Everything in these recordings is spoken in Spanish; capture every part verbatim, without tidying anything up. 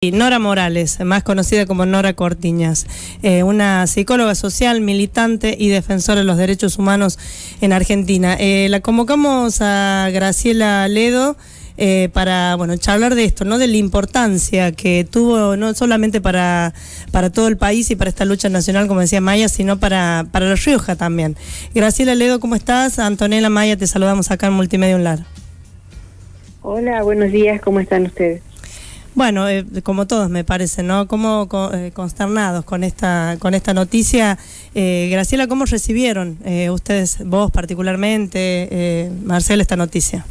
Nora Morales, más conocida como Nora Cortiñas, eh, una psicóloga social, militante y defensora de los derechos humanos en Argentina. Eh, la convocamos a Graciela Ledo eh, para bueno charlar de esto, ¿no? De la importancia que tuvo no solamente para, para todo el país y para esta lucha nacional, como decía Maya, sino para, para La Rioja también. Graciela Ledo, ¿cómo estás? Antonella, Maya, te saludamos acá en Multimedia Unlar. Hola, buenos días, ¿cómo están ustedes? Bueno, eh, como todos me parece, ¿no? Como eh, consternados con esta con esta noticia. Eh, Graciela, ¿cómo recibieron eh, ustedes, vos particularmente, eh, Marcela, esta noticia?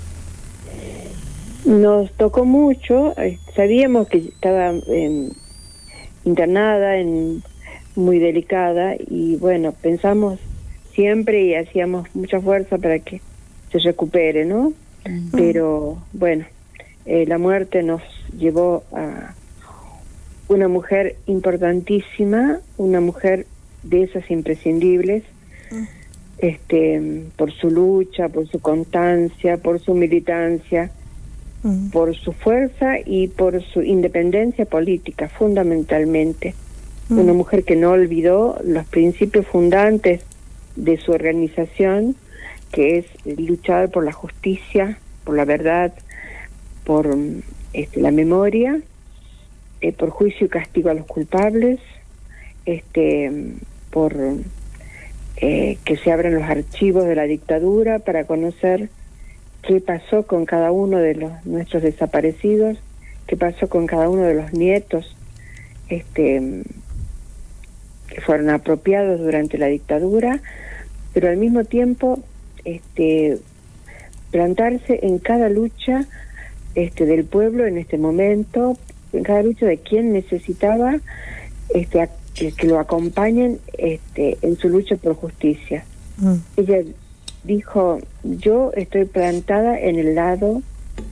Nos tocó mucho, eh, sabíamos que estaba eh, internada, en, muy delicada, y bueno, pensamos siempre y hacíamos mucha fuerza para que se recupere, ¿no? Uh-huh. Pero bueno, eh, la muerte nos llevó a una mujer importantísima, una mujer de esas imprescindibles, uh-huh. este, por su lucha, por su constancia, por su militancia, uh-huh. por su fuerza y por su independencia política, fundamentalmente. Uh-huh. Una mujer que no olvidó los principios fundantes de su organización, que es luchar por la justicia, por la verdad, por este, la memoria, eh, por juicio y castigo a los culpables, este, por eh, que se abran los archivos de la dictadura para conocer qué pasó con cada uno de los nuestros desaparecidos, qué pasó con cada uno de los nietos este, que fueron apropiados durante la dictadura, pero al mismo tiempo este, plantarse en cada lucha este, del pueblo en este momento, en cada lucha de quien necesitaba este, a, que, que lo acompañen este, en su lucha por justicia. Mm. Ella dijo, yo estoy plantada en el lado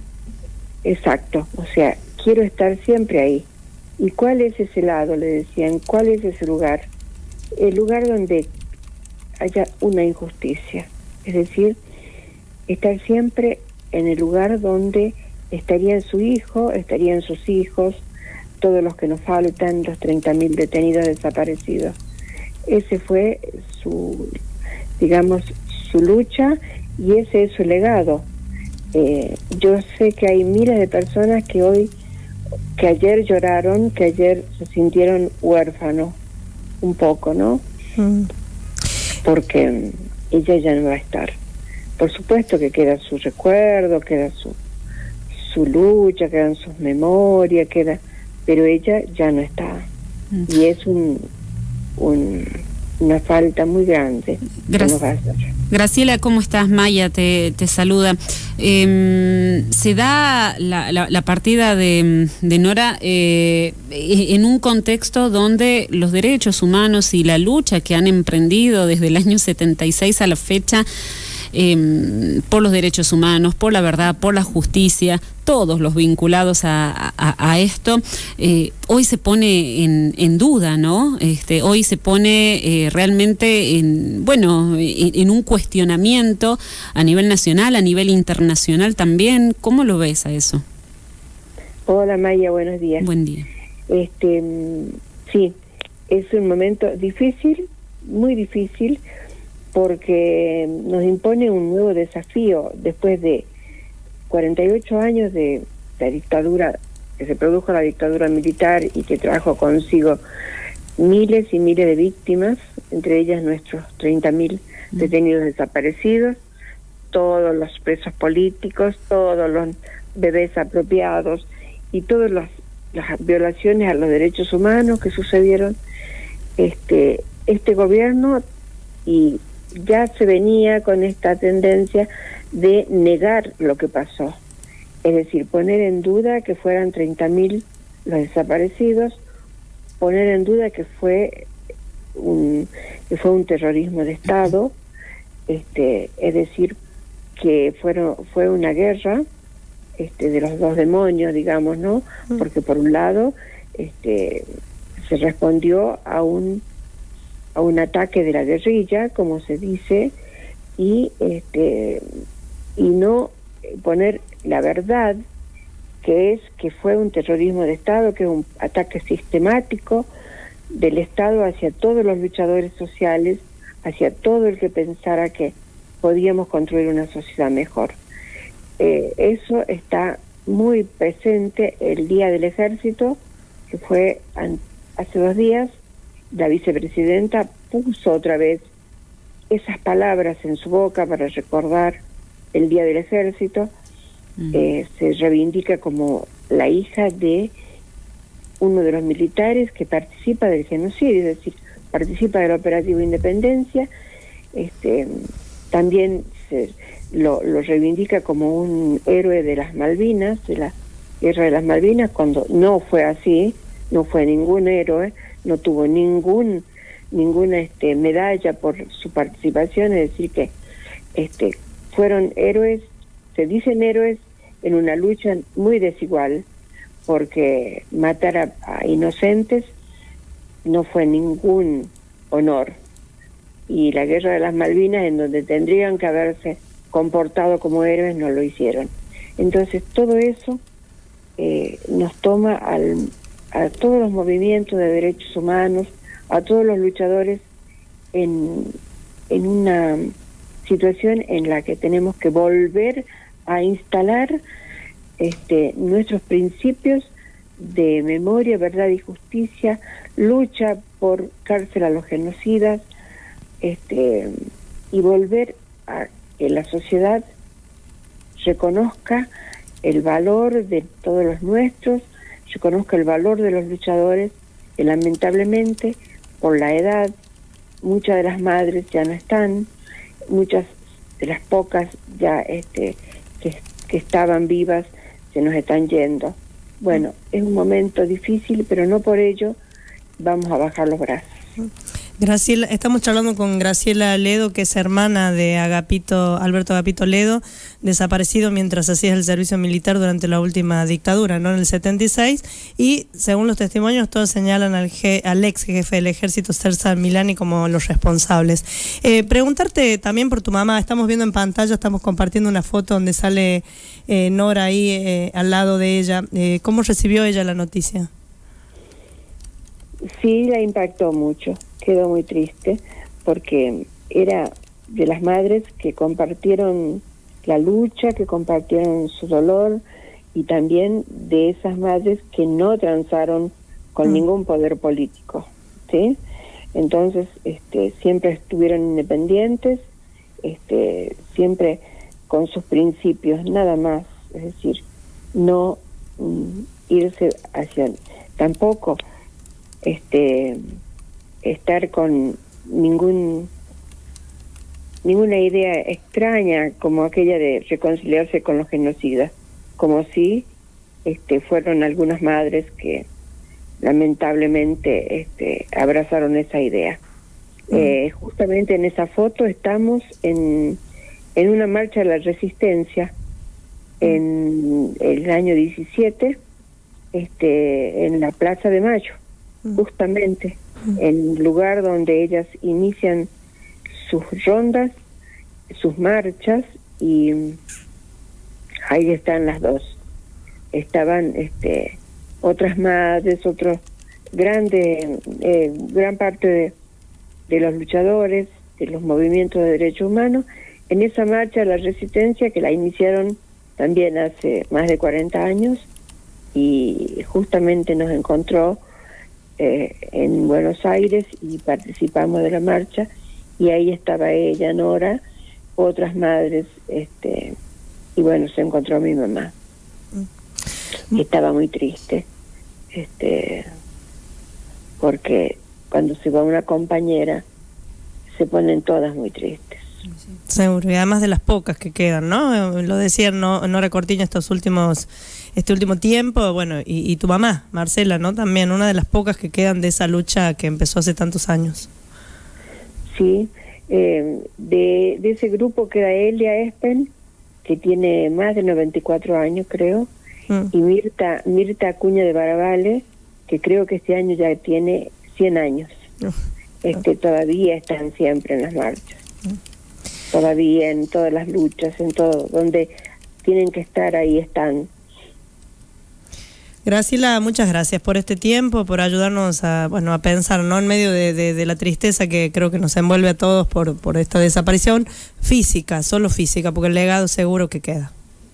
exacto, o sea, quiero estar siempre ahí. ¿Y cuál es ese lado? Le decían, ¿cuál es ese lugar? El lugar donde haya una injusticia, es decir, estar siempre en el lugar donde estarían su hijo, estarían sus hijos, todos los que nos faltan, los treinta mil detenidos desaparecidos. Ese fue su, digamos, su lucha y ese es su legado. Eh, yo sé que hay miles de personas que hoy, que ayer lloraron, que ayer se sintieron huérfanos, un poco, ¿no? Mm. Porque ella ya no va a estar. Por supuesto que queda su recuerdo, queda su su lucha, quedan sus memorias, queda, pero ella ya no está. Mm. Y es un, un una falta muy grande. Gra- que nos va a hacer. Graciela, ¿cómo estás? Maya te, te saluda. Eh, se da la, la, la partida de, de Nora eh, en un contexto donde los derechos humanos y la lucha que han emprendido desde el año setenta y seis a la fecha eh, por los derechos humanos, por la verdad, por la justicia, todos los vinculados a, a, a esto, eh, hoy se pone en, en duda, ¿no? Este, hoy se pone eh, realmente en, bueno, en, en un cuestionamiento a nivel nacional, a nivel internacional también. ¿Cómo lo ves a eso? Hola Maya, buenos días. Buen día. Este, sí, es un momento difícil, muy difícil, porque nos impone un nuevo desafío después de cuarenta y ocho años de la dictadura, que se produjo la dictadura militar y que trajo consigo miles y miles de víctimas, entre ellas nuestros treinta mil detenidos desaparecidos, todos los presos políticos, todos los bebés apropiados y todas las, las violaciones a los derechos humanos que sucedieron. Este, este gobierno y ya se venía con esta tendencia de negar lo que pasó, es decir, poner en duda que fueran treinta mil los desaparecidos, poner en duda que fue un que fue un terrorismo de Estado, este, es decir, que fueron fue una guerra este, de los dos demonios, digamos, ¿no? Porque por un lado este, se respondió a un a un ataque de la guerrilla, como se dice, y este y no poner la verdad que es que fue un terrorismo de Estado, que es un ataque sistemático del Estado hacia todos los luchadores sociales, hacia todo el que pensara que podíamos construir una sociedad mejor. Eh, eso está muy presente el Día del Ejército, que fue an- hace dos días. La vicepresidenta puso otra vez esas palabras en su boca para recordar el Día del Ejército. Mm. Eh, se reivindica como la hija de uno de los militares que participa del genocidio, es decir, participa del operativo Independencia. Este, también se lo, lo reivindica como un héroe de las Malvinas, de la guerra de las Malvinas, cuando no fue así, no fue ningún héroe, no tuvo ningún ninguna este, medalla por su participación, es decir que este, fueron héroes, se dicen héroes en una lucha muy desigual, porque matar a, a inocentes no fue ningún honor. Y la guerra de las Malvinas, en donde tendrían que haberse comportado como héroes, no lo hicieron. Entonces todo eso eh, nos toma al, a todos los movimientos de derechos humanos, a todos los luchadores en, en una situación en la que tenemos que volver a instalar este, nuestros principios de memoria, verdad y justicia, lucha por cárcel a los genocidas, este, y volver a que la sociedad reconozca el valor de todos los nuestros, reconozca el valor de los luchadores, que lamentablemente por la edad muchas de las madres ya no están, muchas de las pocas ya este que, que estaban vivas se nos están yendo. Bueno, es un momento difícil, pero no por ello vamos a bajar los brazos. Graciela, estamos charlando con Graciela Ledo, que es hermana de Agapito, Alberto Agapito Ledo, desaparecido mientras hacía el servicio militar durante la última dictadura, ¿no? En el setenta y seis, y según los testimonios todos señalan al, je, al ex jefe del ejército, Serza Milani, como los responsables. Eh, preguntarte también por tu mamá. Estamos viendo en pantalla, estamos compartiendo una foto donde sale eh, Nora ahí eh, al lado de ella. Eh, ¿Cómo recibió ella la noticia? Sí, la impactó mucho, quedó muy triste, porque era de las madres que compartieron la lucha, que compartieron su dolor, y también de esas madres que no transaron con mm. ningún poder político, ¿sí? Entonces, este, siempre estuvieron independientes, este, siempre con sus principios, nada más, es decir, no mm, irse hacia, tampoco este estar con ningún ninguna idea extraña como aquella de reconciliarse con los genocidas, como si este fueron algunas madres que lamentablemente este abrazaron esa idea. Mm. Eh, justamente en esa foto estamos en en una marcha de la resistencia en el año diecisiete, este en la Plaza de Mayo, justamente en el lugar donde ellas inician sus rondas, sus marchas, y ahí están las dos. Estaban este otras madres, otros grandes, eh, gran parte de, de los luchadores, de los movimientos de derechos humanos, en esa marcha de la resistencia que la iniciaron también hace más de cuarenta años, y justamente nos encontró Eh, en Buenos Aires y participamos de la marcha, y ahí estaba ella, Nora, otras madres, este y bueno, se encontró mi mamá. Mm. Y estaba muy triste, este porque cuando se va una compañera se ponen todas muy tristes. Seguro, y además de las pocas que quedan, ¿no? Lo decía no, Nora Cortiñas estos últimos, este último tiempo, bueno, y, y tu mamá, Marcela, ¿no? También, una de las pocas que quedan de esa lucha que empezó hace tantos años. Sí, eh, de, de ese grupo queda Elia Espen, que tiene más de noventa y cuatro años, creo, mm. y Mirta, Mirta Acuña de Barabale, que creo que este año ya tiene cien años. Uh, este uh. Todavía están siempre en las marchas. Uh. Todavía en todas las luchas, en todo, donde tienen que estar, ahí están. Graciela, muchas gracias por este tiempo, por ayudarnos a, bueno, a pensar, ¿no? En medio de, de, de la tristeza que creo que nos envuelve a todos por, por esta desaparición física, solo física, porque el legado seguro que queda.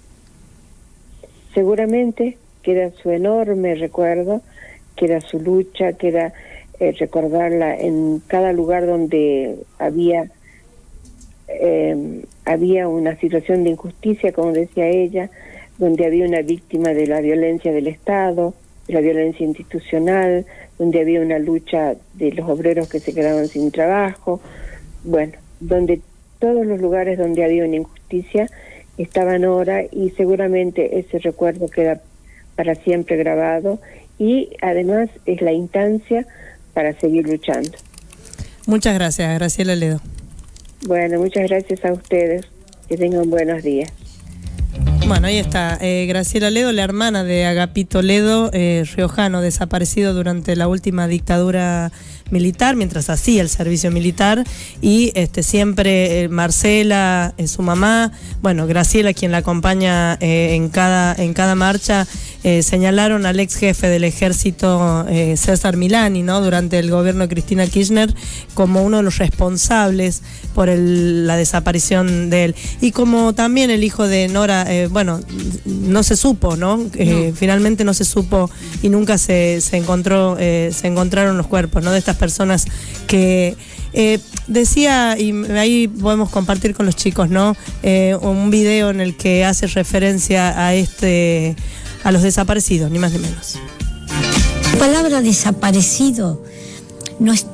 Seguramente queda su enorme recuerdo, queda su lucha, queda eh, recordarla en cada lugar donde había eh, había una situación de injusticia, como decía ella, donde había una víctima de la violencia del Estado, de la violencia institucional, donde había una lucha de los obreros que se quedaban sin trabajo, bueno, donde todos los lugares donde había una injusticia estaban Nora, y seguramente ese recuerdo queda para siempre grabado, y además es la instancia para seguir luchando. Muchas gracias, Graciela Ledo. Bueno, muchas gracias a ustedes, que tengan buenos días. Bueno, ahí está, eh, Graciela Ledo, la hermana de Agapito Ledo, eh, riojano, desaparecido durante la última dictadura militar, mientras hacía el servicio militar, y este siempre eh, Marcela, eh, su mamá, bueno, Graciela, quien la acompaña eh, en cada en cada marcha, eh, señalaron al ex jefe del ejército, eh, César Milani, ¿no? Durante el gobierno de Cristina Kirchner, como uno de los responsables por el, la desaparición de él. Y como también el hijo de Nora, eh, bueno, no se supo, ¿no? Eh, no. Finalmente no se supo y nunca se, se encontró, eh, se encontraron los cuerpos, ¿no? De estas personas que eh, decía, y ahí podemos compartir con los chicos, ¿no? Eh, un video en el que hace referencia a este, a los desaparecidos, ni más ni menos. La palabra desaparecido no es